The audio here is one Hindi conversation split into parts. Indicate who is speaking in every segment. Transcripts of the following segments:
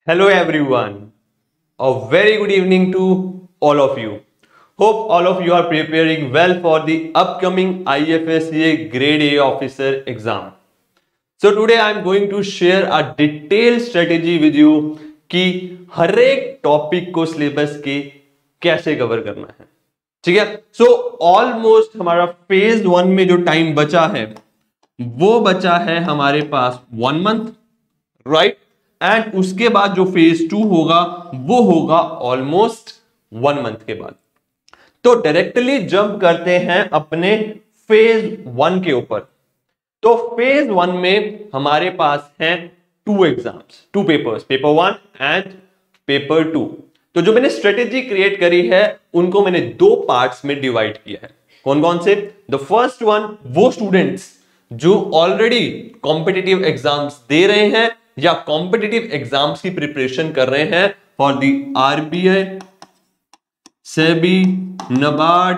Speaker 1: Hello everyone. A very good evening to all of you. Hope all of you are preparing well for the upcoming IFSCA Grade A officer exam. So today I am going to share a detailed strategy with you कि हर एक टॉपिक को सिलेबस के कैसे कवर करना है. ठीक है. सो ऑलमोस्ट हमारा फेज 1 में जो टाइम बचा है वो बचा है हमारे पास 1 मंथ, राइट. एंड उसके बाद जो फेज 2 होगा वो होगा ऑलमोस्ट 1 मंथ के बाद. तो डायरेक्टली जंप करते हैं अपने फेज 1 के ऊपर. तो फेज 1 में हमारे पास हैं 2 exams, 2 papers, paper 1 and paper 2. तो जो मैंने स्ट्रेटेजी क्रिएट करी है उनको मैंने 2 पार्ट्स में डिवाइड किया है. कौन कौन से? द फर्स्ट वन, वो स्टूडेंट्स जो ऑलरेडी कॉम्पिटिटिव एग्जाम्स दे रहे हैं या कॉम्पिटिटिव एग्जाम्स की प्रिपरेशन कर रहे हैं for the RBI, SEBI, NABARD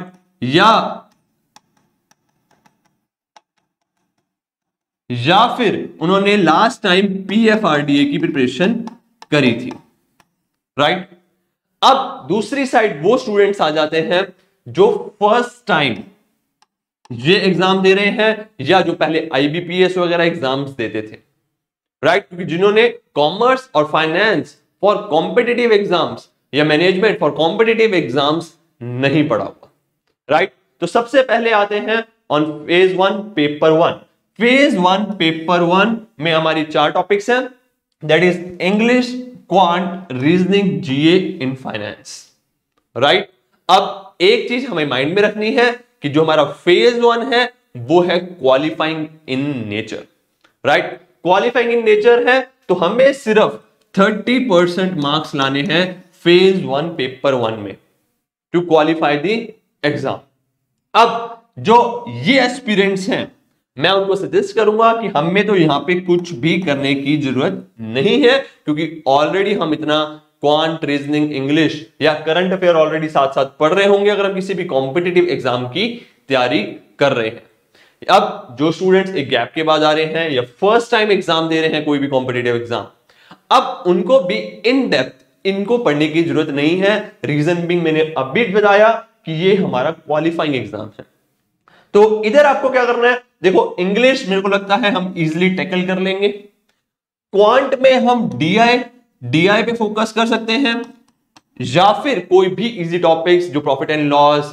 Speaker 1: या फिर उन्होंने लास्ट टाइम पीएफआरडीए की प्रिपरेशन करी थी, राइट. अब दूसरी साइड वो स्टूडेंट्स आ जाते हैं जो फर्स्ट टाइम ये एग्जाम दे रहे हैं या जो पहले आईबीपीएस वगैरह एग्जाम्स देते थे, राइट. क्योंकि जिन्होंने कॉमर्स और फाइनेंस फॉर कॉम्पिटिटिव एग्जाम्स या मैनेजमेंट फॉर कॉम्पिटिटिव एग्जाम्स नहीं पढ़ा हुआ, राइट. तो सबसे पहले आते हैं on phase 1 paper 1. Phase 1 paper 1 में हमारी 4 टॉपिक्स हैं, that is English, quant, reasoning, GA in finance, right. अब एक चीज हमें माइंड में रखनी है कि जो हमारा फेज 1 है वो है qualifying in nature, right. Qualifying in nature है तो हमें सिर्फ 30% मार्क्स लाने हैं फेज 1 पेपर 1 में टू क्वालिफाई द एग्जाम. अब जो ये एस्पिरेंट्स हैं मैं उनको सजेस्ट करूंगा कि हमें तो यहां पे कुछ भी करने की जरूरत नहीं है, क्योंकि ऑलरेडी हम इतना क्वांट, रीजनिंग, इंग्लिश या करंट अफेयर ऑलरेडी साथ साथ पढ़ रहे होंगे अगर हम किसी भी कॉम्पिटिटिव एग्जाम की तैयारी कर रहे हैं. अब जो स्टूडेंट्स एक गैप के बाद आ रहे हैं या फर्स्ट टाइम एग्जाम दे रहे हैं कोई भी कॉम्पिटिटिव एग्जाम, अब उनको भी इन डेप्थ इनको पढ़ने की जरूरत नहीं है. रीजन भी मैंने अभी बताया कि ये हमारा क्वालिफाइंग एग्जाम है. तो इधर आपको क्या करना है, देखो इंग्लिश मेरे को लगता है हम इजीली टैकल कर लेंगे. क्वांट में हम डीआई पे फोकस कर सकते हैं या फिर कोई भी इजी टॉपिक्स जो प्रॉफिट एंड लॉस,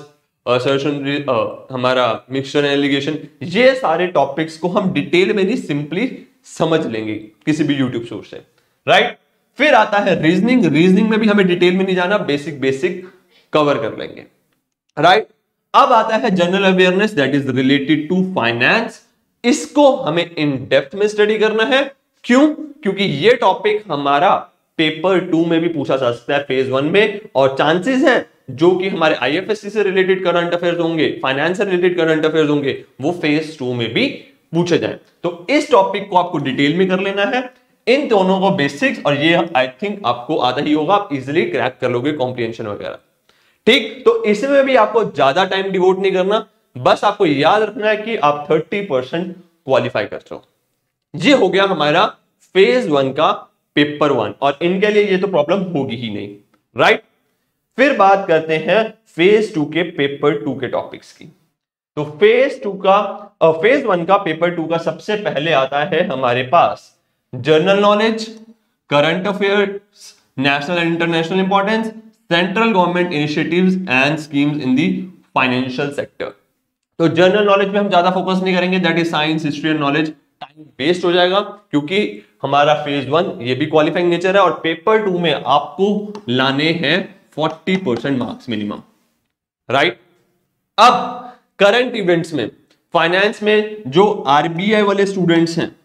Speaker 1: हमारा मिक्सचर एंड एलिगेशन, ये सारे टॉपिक्स को हम डिटेल में नहीं सिंपली समझ लेंगे किसी भी यूट्यूब सोर्स से, राइट. फिर आता है रीजनिंग. रीजनिंग में भी हमें डिटेल में नहीं जाना, बेसिक कवर कर लेंगे, राइट. अब आता है general awareness that is related to finance. इसको हमें इन डेप्थ में स्टडी करना है. क्यों? क्योंकि ये टॉपिक हमारा पेपर 2 में भी पूछा जा सकता है फेज 1 में, और चांसेस हैं जो कि हमारे आईएफएससी से रिलेटेड करंट अफेयर्स होंगे, फाइनेंस से रिलेटेड करंट अफेयर्स होंगे, वो फेज 2 में भी पूछे जाए. तो इस टॉपिक को आपको डिटेल में कर लेना है, इन दोनों को बेसिक्स, और ये आई थिंक आपको आता ही होगा, आप इजिली क्रैक कर लोगे कॉम्प्रिहेंशन वगैरह, ठीक. तो इसमें भी आपको ज्यादा टाइम डिवोट नहीं करना, बस आपको याद रखना है कि आप 30% क्वालिफाई कर रहे हो. ये हो गया हमारा फेज 1 का पेपर 1, और इनके लिए ये तो प्रॉब्लम होगी ही नहीं, राइट. फिर बात करते हैं फेज 2 के पेपर 2 के टॉपिक्स की. तो फेज 1 का पेपर 2 का सबसे पहले आता है हमारे पास general knowledge, current affairs, national and international importance, central government initiatives and schemes in the financial sector. तो जनरल नॉलेज में हम ज्यादा फोकस नहीं करेंगे, that is science, history and knowledge. Time waste हो जाएगा क्योंकि हमारा फेज 1 ये भी क्वालिफाइंग नेचर है, और पेपर 2 में आपको लाने हैं 40% मार्क्स मिनिमम, राइट. अब करंट इवेंट्स में, फाइनेंस में जो आरबीआई वाले स्टूडेंट्स हैं,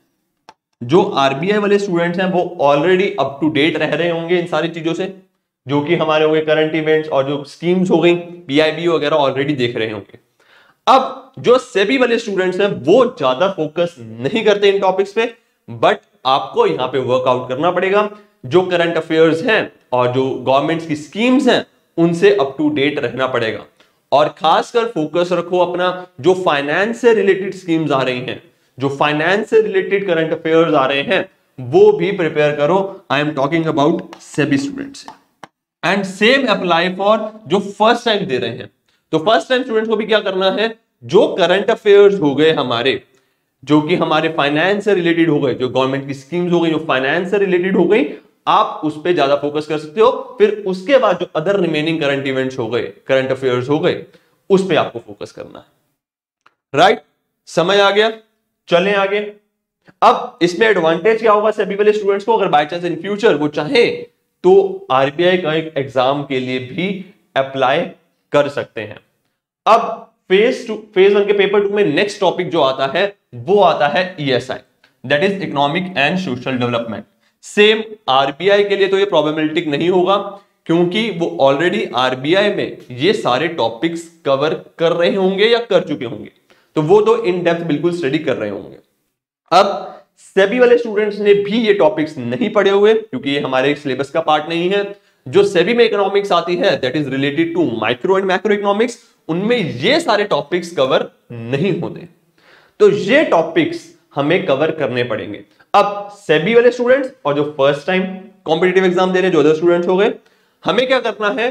Speaker 1: वो ऑलरेडी अप टू डेट रह रहे होंगे इन सारी चीजों से, जो कि हमारे हो गए करंट इवेंट्स, और जो स्कीम्स हो गई पीआईबी वगैरह ऑलरेडी देख रहे होंगे. अब जो सेबी वाले स्टूडेंट्स हैं वो ज्यादा फोकस नहीं करते इन टॉपिक्स पे, बट आपको यहां पे वर्कआउट करना पड़ेगा. जो करंट अफेयर्स हैं और जो गवर्नमेंट्स की स्कीम्स हैं उनसे अप टू डेट रहना पड़ेगा, और खासकर फोकस रखो अपना जो फाइनेंस से रिलेटेड स्कीम्स आ रही हैं, जो फाइनेंस से रिलेटेड करंट अफेयर्स आ रहे हैं, वो भी प्रिपेयर करो। I am talking about SEBI students. And same apply for जो फर्स्ट टाइम दे रहे हैं। तो फर्स्ट टाइम स्टूडेंट्स को भी क्या करना है, जो करंट अफेयर्स हो गए हमारे, जो कि हमारे फाइनेंस से रिलेटेड हो गए, जो गवर्नमेंट की स्कीम्स हो गई, जो फाइनेंस से रिलेटेड हो गई, आप उस पर ज्यादा फोकस कर सकते हो। फिर उसके बाद जो अदर रिमेनिंग करंट इवेंट्स हो गए, करंट अफेयर्स हो गए, उस पर आपको फोकस करना है। राइट, समझ आ गया? चलें आगे। अब इसमें एडवांटेज क्या होगा सभी वाले स्टूडेंट्स को, अगर बाय चांस इन फ्यूचर वो चाहे तो आरबीआई का एक एग्जाम के लिए भी अप्लाई कर सकते हैं। अब फेज 1 के पेपर 2 में नेक्स्ट टॉपिक जो आता है वो आता है ESI, that is economic and social development. Same RBI के लिए तो ये प्रोबेबिलिटी नहीं होगा, क्योंकि वो ऑलरेडी आरबीआई में ये सारे टॉपिक्स कवर कर रहे होंगे या कर चुके होंगे, तो वो तो इन डेप्थ बिल्कुल स्टडी कर रहे होंगे। अब सेबी वाले स्टूडेंट्स ने भी ये टॉपिक्स नहीं पढ़े हुए, क्योंकि ये हमारे सिलेबस का पार्ट नहीं है। जो सेबी में इकोनॉमिक्स आती है that is related to micro and macro economics, उनमें ये सारे टॉपिक्स कवर नहीं होते, तो ये टॉपिक्स हमें कवर करने पड़ेंगे। अब सेबी वाले स्टूडेंट्स और जो फर्स्ट टाइम कॉम्पिटिटिव एग्जाम दे रहे हैं, जो अदर स्टूडेंट्स हो गए, हमें क्या करना है,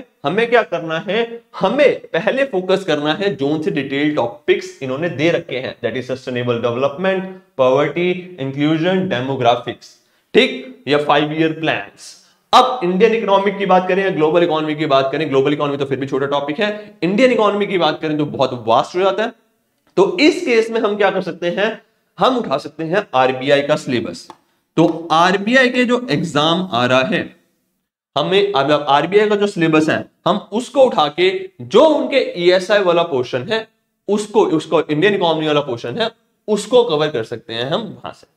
Speaker 1: हमें पहले फोकस करना है जोन से डिटेल टॉपिक्स इन्होंने दे रखे हैं, that is sustainable development, poverty, inclusion, demographics, ठीक, या 5 ईयर प्लान्स। अब इंडियन इकोनॉमिक की बात करें या ग्लोबल इकोनॉमी की बात करें, ग्लोबल इकोनॉमी तो फिर भी छोटा टॉपिक है, इंडियन इकोनॉमी की बात करें तो बहुत वास्ट हो जाता है। तो इस केस में हम क्या कर सकते हैं, हम उठा सकते हैं आरबीआई का सिलेबस। तो आरबीआई के जो एग्जाम आ रहा है, हमें अब आरबीआई का जो सिलेबस है, हम उसको उठा के जो उनके ईएसआई वाला पोर्शन है उसको इंडियन इकोनॉमी वाला पोर्शन है उसको कवर कर सकते हैं हम वहां से।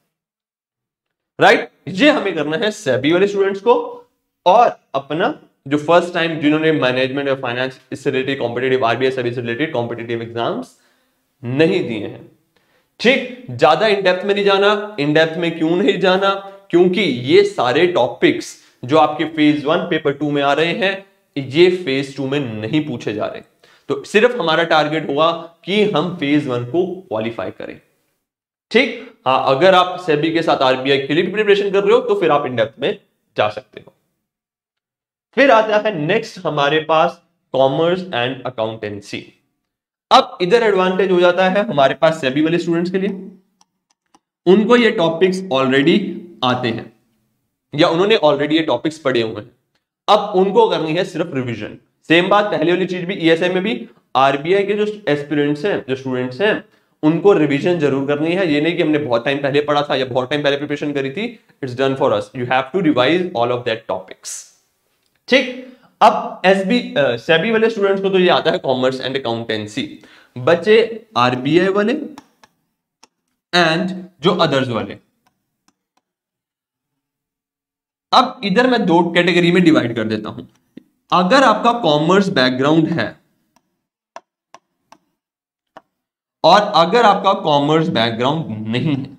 Speaker 1: राइट, ये हमें करना है सेबी वाले स्टूडेंट्स को, और अपना जो फर्स्ट टाइम जिन्होंने मैनेजमेंट और फाइनेंस इससे रिलेटेड कॉम्पिटिटिव, आरबीआई सेबी से रिलेटेड कॉम्पिटिटिव एग्जाम्स नहीं दिए हैं। ठीक, ज्यादा इन डेप्थ में नहीं जाना। इन डेप्थ में क्यों नहीं जाना, क्योंकि ये सारे टॉपिक्स जो आपके फेज 1 पेपर 2 में आ रहे हैं, ये फेज 2 में नहीं पूछे जा रहे। तो सिर्फ हमारा टारगेट होगा कि हम फेज 1 को क्वालिफाई करें। ठीक, हाँ, अगर आप सेबी के साथ आरबीआई के लिए भी प्रिपरेशन कर रहे हो तो फिर आप इन डेप्थ में जा सकते हो। फिर आता है नेक्स्ट हमारे पास कॉमर्स एंड अकाउंटेंसी। अब इधर एडवांटेज हो जाता है हमारे पास सेबी वाले स्टूडेंट्स के लिए, उनको ये टॉपिक्स ऑलरेडी आते हैं या उन्होंने ऑलरेडी ये टॉपिक्स पढ़े हुए हैं। अब उनको करनी है सिर्फ रिवीजन। सेम बात पहले वाली चीज भी ईएसआई में भी, आरबीआई के जो एस्पिरेंट्स हैं, जो स्टूडेंट्स हैं, उनको रिवीजन जरूर करनी है। ये नहीं कि हमने बहुत टाइम पहले पढ़ा था या बहुत टाइम पहले प्रिपरेशन करी थी, it's done for us, you have to revise all of that topics. ठीक, अब सेबी वाले स्टूडेंट्स को तो ये आता है कॉमर्स एंड अकाउंटेंसी, बच्चे आरबीआई वाले एंड जो अदर्स वाले। अब इधर मैं 2 कैटेगरी में डिवाइड कर देता हूं। अगर आपका कॉमर्स बैकग्राउंड है और अगर आपका कॉमर्स बैकग्राउंड नहीं है,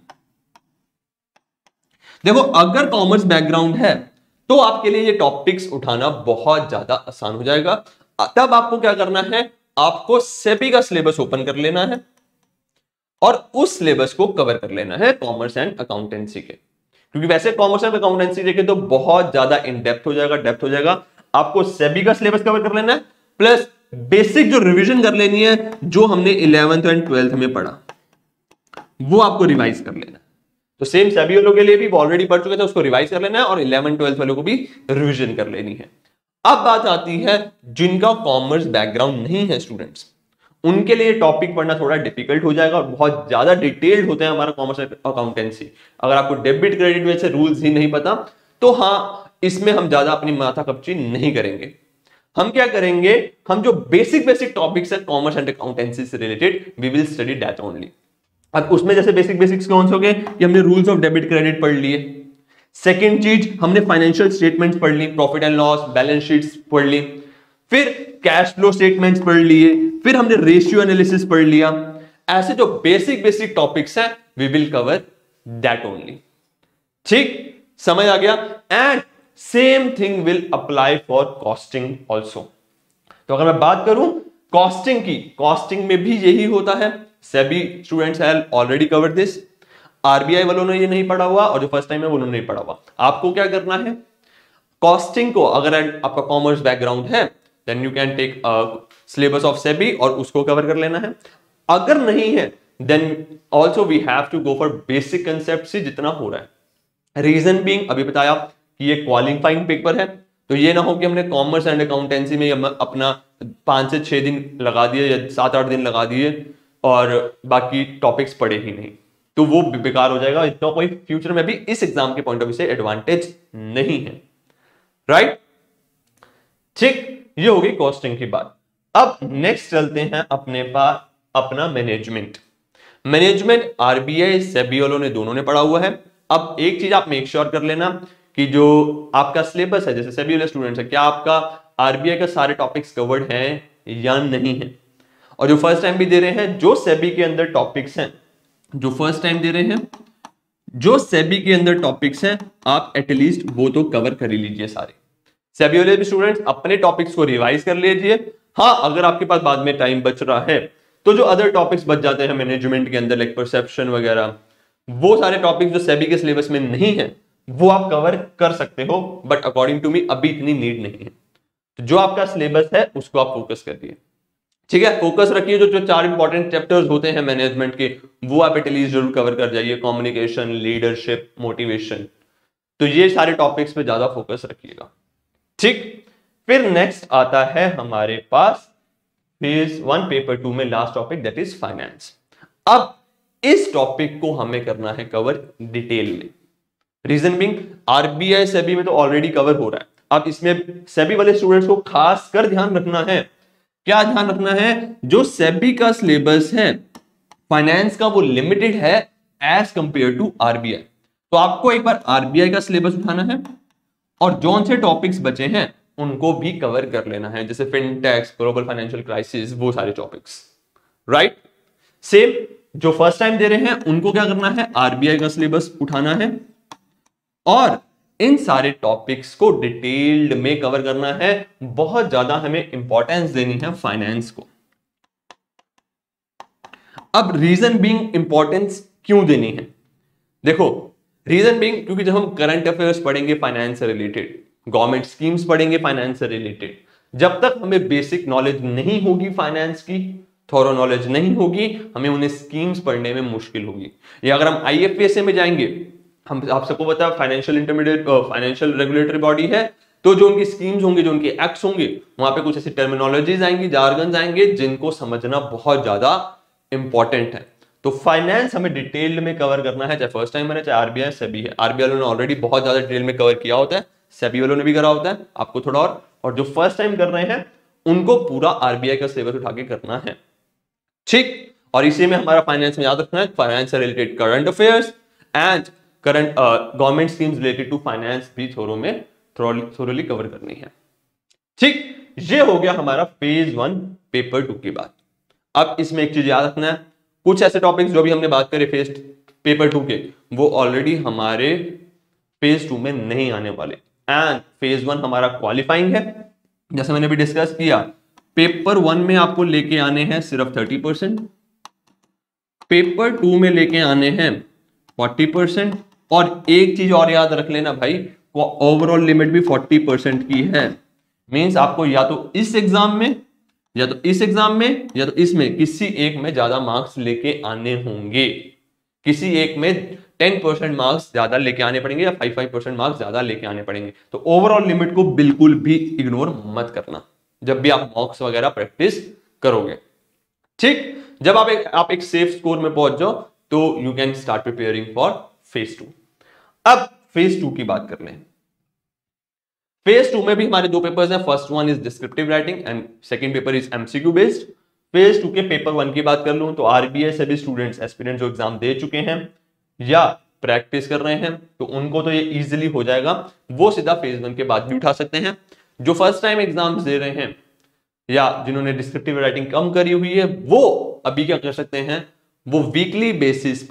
Speaker 1: देखो अगर कॉमर्स बैकग्राउंड है तो आपके लिए ये टॉपिक्स उठाना बहुत ज्यादा आसान हो जाएगा। तब आपको क्या करना है, आपको सेबी का सिलेबस ओपन कर लेना है और उस सिलेबस को कवर कर लेना है कॉमर्स एंड अकाउंटेंसी के, क्योंकि वैसे कॉमर्स एंड अकाउंटेंसी देखें तो बहुत ज्यादा इन डेप्थ हो जाएगा, डेप्थ हो जाएगा। आपको सेबी का सिलेबस कवर कर लेना है, प्लस बेसिक जो रिवीजन कर लेनी है, जो हमने 11th एंड 12th में पढ़ा वो आपको रिवाइज कर लेना है। तो सेम सेबी वालों के लिए भी ऑलरेडी पढ़ चुके थे, उसको रिवाइज कर लेना है, और 11th 12th वालों को भी रिवीजन कर लेनी है। अब बात आती है जिनका कॉमर्स बैकग्राउंड नहीं है स्टूडेंट्स, उनके लिए टॉपिक पढ़ना थोड़ा डिफिकल्ट हो जाएगा और बहुत ज्यादा डिटेल्ड होते हैं हमारा कॉमर्स अकाउंटेंसी। अगर आपको डेबिट क्रेडिट में से रूल्स ही नहीं पता तो हाँ, इसमें हम ज्यादा अपनी माथा कपची नहीं करेंगे। हम क्या करेंगे, हम जो बेसिक टॉपिक्स है कॉमर्स एंड अकाउंटेंसी से related, we will study that only. अब उसमें जैसे बेसिक्स कौन से हो गए कि हमने रूल्स ऑफ डेबिट क्रेडिट पढ़ लिए। सेकेंड चीज, हमने फाइनेंशियल स्टेटमेंट्स पढ़ ली, profit and loss, balance sheets पढ़ ली, फिर कैश फ्लो स्टेटमेंट्स पढ़ लिए, फिर हमने रेशियो एनालिसिस पढ़ लिया। ऐसे जो बेसिक टॉपिक्स हैं we will cover that only. ठीक, समझ आ गया? And same thing will apply for costing also. तो अगर मैं बात करूं कॉस्टिंग की, कॉस्टिंग में भी यही होता है, SEBI students have already covered this. RBI वालों ने ये नहीं पढ़ा हुआ और जो फर्स्ट टाइम है वो नहीं पढ़ा हुआ। आपको क्या करना है, कॉस्टिंग को, अगर आपका कॉमर्स बैकग्राउंड है then you can take syllabus of SEBI और उसको कवर कर लेना है। अगर नहीं है then also we have to go for basic concept से जितना हो रहा है। रीजन बीइंग, अभी बताया कि ये क्वालिफाइंग पेपर है, तो ये ना हो कि हमने कॉमर्स एंड अकाउंटेंसी में अपना 5 से 6 दिन लगा दिए या 7-8 दिन लगा दिए और बाकी टॉपिक्स पढ़े ही नहीं, तो वो बेकार हो जाएगा। इतना कोई फ्यूचर में भी इस एग्जाम के पॉइंट ऑफ व्यू से एडवांटेज नहीं है, राइट। ठीक, ये हो गई कॉस्टिंग की बात। अब नेक्स्ट चलते हैं अपने पास अपना मैनेजमेंट। मैनेजमेंट आरबीआई सेबी वालों ने दोनों ने पढ़ा हुआ है। अब एक चीज आप मेक श्योर कर लेना कि जो आपका सिलेबस है, जैसे सेबी वाले स्टूडेंट्स है, क्या आपका आरबीआई का सारे टॉपिक्स कवर्ड हैं या नहीं है। और जो फर्स्ट टाइम भी दे रहे हैं, जो सेबी के अंदर टॉपिक्स हैं, जो फर्स्ट टाइम दे रहे हैं, जो सेबी के अंदर टॉपिक्स हैं, आप एटलीस्ट वो तो कवर कर ही लीजिए सारे। सेबी वाले भी स्टूडेंट्स अपने टॉपिक्स को रिवाइज कर लीजिए। हाँ, अगर आपके पास बाद में टाइम बच रहा है तो जो अदर टॉपिक्स बच जाते हैं मैनेजमेंट के अंदर, लाइक परसेप्शन वगैरह, वो सारे टॉपिक्स जो सेबी के सिलेबस में नहीं है वो आप कवर कर सकते हो, बट अकॉर्डिंग टू मी अभी इतनी नीड नहीं है। तो जो आपका सिलेबस है उसको आप फोकस करिए, ठीक है। फोकस रखिए, जो 4 इंपॉर्टेंट चैप्टर्स होते हैं मैनेजमेंट के वो आप एटलीस्ट जरूर कवर कर जाइए। कम्युनिकेशन, लीडरशिप, मोटिवेशन, तो ये सारे टॉपिक्स पे ज्यादा फोकस रखिएगा, ठीक। फिर नेक्स्ट आता है हमारे पास फेज 1 पेपर 2 में last topic, that is finance. अब इस टॉपिक को हमें करना है कवर डिटेल में। रीजन बीइंग, आरबीआई सेबी में तो ऑलरेडी कवर हो रहा है, अब इसमें सेबी वाले स्टूडेंट्स को खास कर ध्यान रखना है। क्या ध्यान रखना है, जो सेबी का सिलेबस है फाइनेंस का वो लिमिटेड है एज कंपेयर टू आरबीआई। तो आपको एक बार आरबीआई का सिलेबस उठाना है और जोन से टॉपिक्स बचे हैं उनको भी कवर कर लेना है, जैसे फिनटेक्स, ग्लोबल फाइनेंशियल क्राइसिस, वो सारे टॉपिक्स, राइट। सेम जो फर्स्ट टाइम दे रहे हैं उनको क्या करना है, आरबीआई का सिलेबस उठाना है और इन सारे टॉपिक्स को डिटेल्ड में कवर करना है। बहुत ज्यादा हमें इंपॉर्टेंस देनी है फाइनेंस को। अब रीजन बीइंग इंपॉर्टेंस क्यों देनी है, देखो रीजन बीइंग क्योंकि जब हम करंट अफेयर्स पढ़ेंगे फाइनेंस से रिलेटेड, गवर्नमेंट स्कीम्स पढ़ेंगे फाइनेंस से रिलेटेड, जब तक हमें बेसिक नॉलेज नहीं होगी फाइनेंस की, थोरो नॉलेज नहीं होगी, हमें उन्हें स्कीम्स पढ़ने में मुश्किल होगी। या अगर हम आईएफएसए में जाएंगे, हम आप सबको पता है financial intermediate financial regulatory body है, तो जो उनकी स्कीम्स होंगे, जो उनके एक्ट्स होंगे, वहां पे कुछ ऐसी टर्मिनोलॉजीज आएंगी, जार्गन्स आएंगे जिनको समझना बहुत ज्यादा इंपॉर्टेंट है। तो फाइनेंस हमें डिटेल्ड में कवर करना है, चाहे फर्स्ट टाइम है चाहे आरबीआई सेबी है। आरबीआई वालों ने ऑलरेडी बहुत ज्यादा डिटेल में कवर किया होता है, सेबी वालों ने भी करा होता है, आपको थोड़ा और जो फर्स्ट टाइम कर रहे हैं उनको पूरा आरबीआई का सिलेबस उठा के करना है, ठीक। और इसी में हमारा फाइनेंस में याद रखना है, फाइनेंस से related current affairs and current government schemes related to finance भी थोरोली कवर करनी है, ठीक। ये हो गया हमारा फेज 1 पेपर 2 की बात। अब इसमें एक चीज याद रखना है, कुछ ऐसे टॉपिक्स जो भी हमने बात करी फेज पेपर 2 के, वो ऑलरेडी हमारे फेज 2 में नहीं आने वाले। एंड फेज 1 हमारा क्वालिफाइंग है, जैसे मैंने भी डिस्कस किया, पेपर 1 में आपको लेके आने हैं सिर्फ 30%, पेपर 2 में लेके आने हैं 40%, और एक चीज और याद रख लेना भाई, ओवरऑल लिमिट भी 40% की है। मींस आपको या तो इस एग्जाम में, या तो इस एग्जाम में, या तो इसमें किसी एक में ज्यादा मार्क्स लेके आने होंगे, किसी एक में 10% मार्क्स ज्यादा लेके आने पड़ेंगे या 5% मार्क्स ज्यादा लेके आने पड़ेंगे। तो ओवरऑल लिमिट को बिल्कुल भी इग्नोर मत करना जब भी आप मॉक्स वगैरह प्रैक्टिस करोगे, ठीक। जब आप एक सेफ स्कोर में पहुंच जाओ तो you can start preparing for phase 2। अब फेज 2 की बात कर लें। फेज 2 में भी हमारे 2 पेपर्स हैं, first one is descriptive writing and second paper is MCQ based. Phase 2 के पेपर 1 की बात कर लूं तो आरबीआई सभी स्टूडेंट्स एस्पिरेंट जो एग्जाम दे चुके हैं या प्रैक्टिस कर रहे हैं तो उनको तो ये इजीली हो जाएगा, वो सीधा फेज 1 के बाद भी उठा सकते हैं। जो फर्स्ट टाइम एग्जाम्स दे रहे हैं या जिन्होंने डिस्क्रिप्टिव राइटिंग कम करी हुई है, वो अभी क्या कर सकते हैं, वो वीकली बेसिस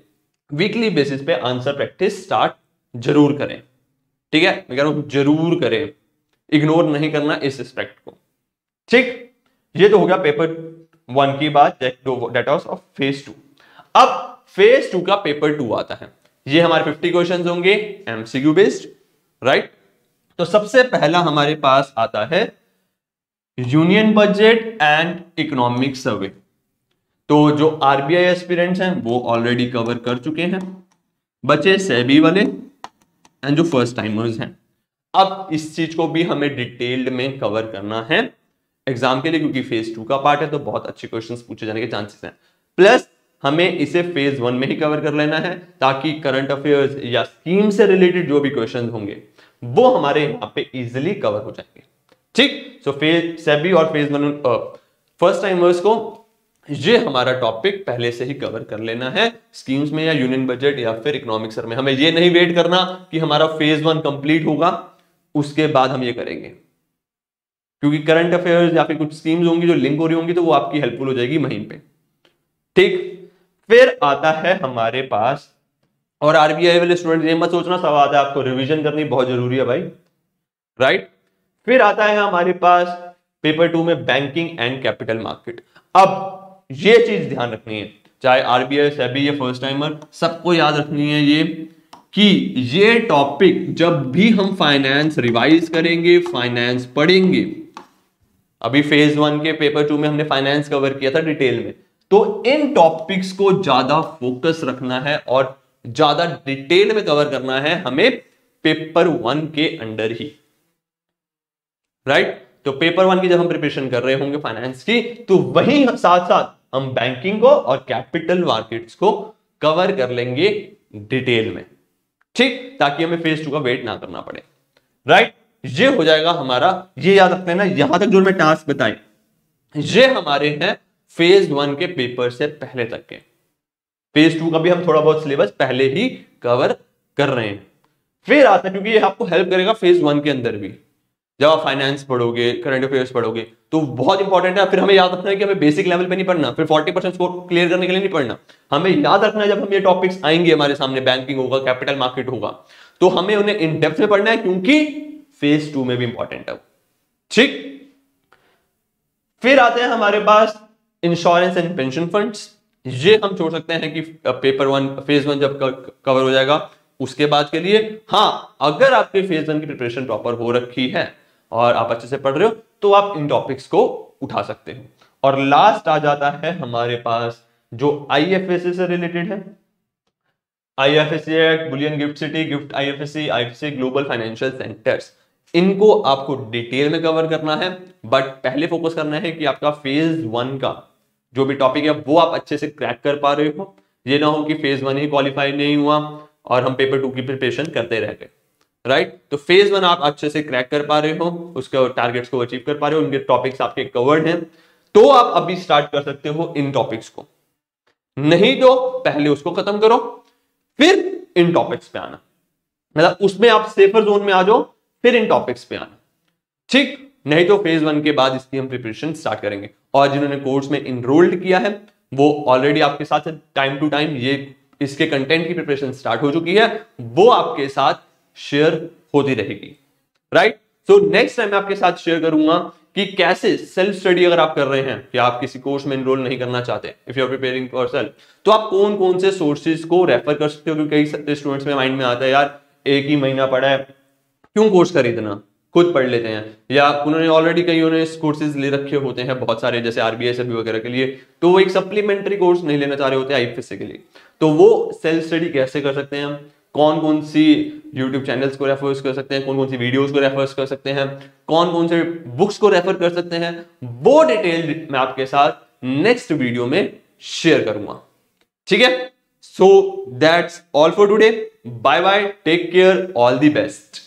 Speaker 1: पे आंसर प्रैक्टिस स्टार्ट जरूर करें, ठीक है। मैं कह रहा हूं जरूर करें, इग्नोर नहीं करना इस एस्पेक्ट को, ठीक। ये तो हो गया पेपर 1 की बात, डेट ऑफ फेज 2। अब फेज 2 का पेपर 2 आता है। ये हमारे 50 क्वेश्चंस होंगे एमसीक्यू बेस्ड, राइट। तो सबसे पहला हमारे पास आता है union budget and economic survey. तो जो आरबीआई एस्पिरेंट्स हैं वो ऑलरेडी कवर कर चुके हैं, बचे सेबी वाले एंड जो फर्स्ट टाइमर्स हैं। अब इस चीज को भी हमें डिटेल्ड में कवर करना है एग्जाम के लिए, क्योंकि फेज 2 का पार्ट है तो बहुत अच्छे क्वेश्चंस पूछे जाने के चांसेस हैं। प्लस हमें इसे फेज 1 में ही कवर कर लेना है ताकि करंट अफेयर्स या स्कीम से रिलेटेड जो भी क्वेश्चंस होंगे वो हमारे यहाँ पे इजिली कवर हो जाएंगे, ठीक। सो फेज सेबी और फेज 1 फर्स्ट टाइमर्स को ये हमारा टॉपिक पहले से ही कवर कर लेना है स्कीम्स में या यूनियन बजट या फिर इकोनॉमिक सर्वे में। हमें ये नहीं वेट करना कि हमारा फेज 1 कंप्लीट होगा उसके बाद हम ये करेंगे, क्योंकि करंट अफेयर्स या फिर कुछ स्कीम्स होंगी जो लिंक हो रही होंगी तो वो आपकी हेल्पफुल हो जाएगी वहीं पे, ठीक। फिर आता है हमारे पास, और आरबीआई वाले स्टूडेंट ये मत सोचना सब आता है, आपको रिवीजन करनी बहुत जरूरी है भाई, राइट। फिर आता है हमारे पास पेपर 2 में बैंकिंग एंड कैपिटल मार्केट। अब ये चीज ध्यान रखनी है, चाहे आरबीआई सेबी या फर्स्ट टाइमर, सबको याद रखनी है ये कि ये टॉपिक जब भी हम फाइनेंस रिवाइज करेंगे, फाइनेंस पढ़ेंगे, अभी फेज 1 के पेपर 2 में हमने फाइनेंस कवर किया था डिटेल में, तो इन टॉपिक्स को ज्यादा फोकस रखना है और ज्यादा डिटेल में कवर करना है हमें पेपर 1 के अंडर ही, राइट। तो पेपर 1 की जब हम प्रिपरेशन कर रहे होंगे फाइनेंस की, तो वहीं साथ साथ हम बैंकिंग को और कैपिटल मार्केट्स को कवर कर लेंगे डिटेल में, ठीक, ताकि हमें फेज 2 का वेट ना करना पड़े, राइट। ये हो जाएगा हमारा, ये याद रखते हैं ना, यहां तक जो मैं टास्क बताए ये हमारे हैं फेज 1 के पेपर से पहले तक के। फेज 2 का भी हम थोड़ा बहुत सिलेबस पहले ही कवर कर रहे हैं। फिर आता है, क्योंकि ये आपको हेल्प करेगा फेज 1 के अंदर भी, जब आप फाइनेंस पढ़ोगे, करंट अफेयर्स पढ़ोगे तो बहुत इंपॉर्टेंट है। फिर हमें याद रखना है कि हमें बेसिक लेवल पे नहीं पढ़ना, फिर 40% स्कोर क्लियर करने के लिए नहीं पढ़ना, हमें याद रखना है जब हम ये टॉपिक्स आएंगे हमारे सामने, बैंकिंग होगा, कैपिटल मार्केट होगा, तो हमें उन्हें इन डेप्थ में पढ़ना है, क्योंकि फेज 2 में भी इंपॉर्टेंट है, ठीक। फिर आते हैं हमारे पास इंश्योरेंस एंड पेंशन फंड्स। ये हम छोड़ सकते हैं कि पेपर 1 फेज 1 जब कवर हो जाएगा उसके बाद के लिए। हाँ, अगर आपके फेज 1 की प्रिपरेशन प्रॉपर हो रखी है और आप अच्छे से पढ़ रहे हो तो आप इन टॉपिक्स को उठा सकते हो। और लास्ट आ जाता है हमारे पास जो आईएफएससी से रिलेटेड है, IFSC act, bullion gift city, gift IFSC, IFSC global financial centres, इनको आपको डिटेल में कवर करना है। बट पहले फोकस करना है कि आपका फेज 1 का जो भी टॉपिक है वो आप अच्छे से क्रैक कर पा रहे हो, ये ना हो कि फेज 1 ही क्वालिफाई नहीं हुआ और हम पेपर 2 की प्रिपरेशन करते रह गए, राइट। तो फेज 1 आप अच्छे से क्रैक कर पा रहे हो, उसके टारगेट्स को अचीव कर पा रहे हो, उनके टॉपिक्स आपके कवर्ड हैं, तो आप अभी स्टार्ट कर सकते हो इन टॉपिक्स को। नहीं तो पहले उसको खत्म करो फिर इन टॉपिक्स पे आना, मतलब उसमें आप सेफर जोन में आ जाओ फिर इन टॉपिक्स पे आना, ठीक। नहीं तो फेज 1 के बाद इसकी हम प्रिपरेशन स्टार्ट करेंगे। और जिन्होंने कोर्स में इनरोल्ड किया है वो ऑलरेडी आपके साथ टाइम टू टाइम ये इसके कंटेंट की प्रिपरेशन स्टार्ट हो चुकी है, वो आपके साथ शेयर होती रहेगी, राइट। सो नेक्स्ट टाइम मैं आपके साथ शेयर करूंगा कि कैसे सेल्फ स्टडी अगर आप कर रहे हैं कि आप किसी कोर्स में इनरोल नहीं करना चाहते, if you are preparing for self, तो आप कौन कौन से सोर्सेज को रेफर कर सकते हो। क्योंकि कई स्टूडेंट्स में माइंड में आता है यार एक ही महीना पड़ा है, क्यों कोर्स खरीदना, खुद पढ़ लेते हैं, या उन्होंने ऑलरेडी कईयों ने कोर्सेज ले रखे होते हैं बहुत सारे, जैसे आरबीआई सभी वगैरह के लिए, तो वो एक सप्लीमेंट्री कोर्स नहीं लेना चाह रहे होते आईएफएससी के लिए, तो वो सेल्फ स्टडी कैसे कर सकते हैं, कौन कौन सी यूट्यूब चैनल्स को रेफर कर सकते हैं, कौन कौन सी वीडियोस को रेफर कर सकते हैं, कौन कौन से बुक्स को रेफर कर सकते हैं, वो डिटेल मैं आपके साथ नेक्स्ट वीडियो में शेयर करूंगा, ठीक है। So that's all for today, bye bye, take care, all the best.